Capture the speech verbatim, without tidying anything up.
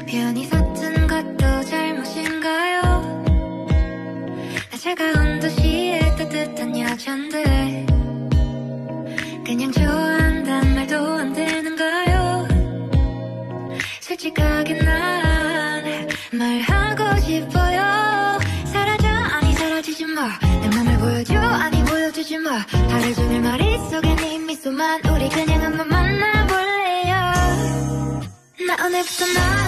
편히 섰던 것도 잘못인가요? 나 차가운 도시의 따뜻한 여잔데 그냥 좋아한단 말도 안 되는가요? 솔직하게 난 말하고 싶어요. 사라져 아니 사라지지 마. 내 맘을 보여줘 아니 보여주지 마. 하루 종일 머릿속에 네 미소만. 우리 그냥 한번 만나볼래요. 나 오늘부터 나